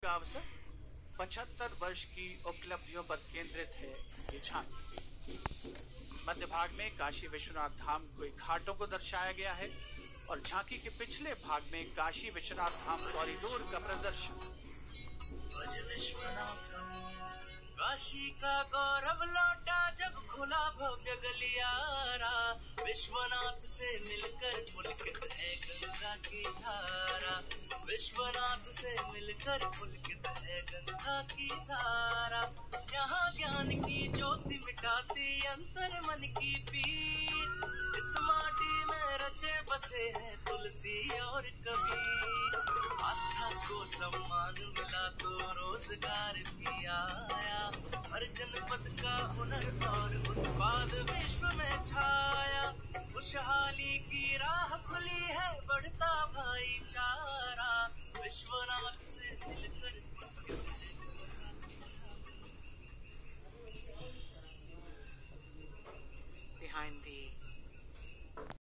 का अवसर 75 वर्ष की उपलब्धियों पर केंद्रित है ये झांकी। मध्य भाग में काशी विश्वनाथ धाम के घाटों को दर्शाया गया है और झांकी के पिछले भाग में काशी विश्वनाथ धाम कॉरिडोर का प्रदर्शन। काशी का गौरव लौटा जब खुला भव्य गलियारा, विश्वनाथ से मिलकर पुलकित है गंगा की धारा, विश्वनाथ से मिलकर पुलकित है गंगा की धारा। यहाँ ज्ञान की ज्योति मिटाती अंतर मन की पीर, इस माटी में रचे बसे हैं तुलसी और कबीर। आस्था को सम्मान मिला तो रोजगार भी आया, हर जनपद का हुनर और उत्पाद विश्व में छाया। खुशहाली की राह खुली है, बढ़ता भाईचारा, विश्वनाथ से मिल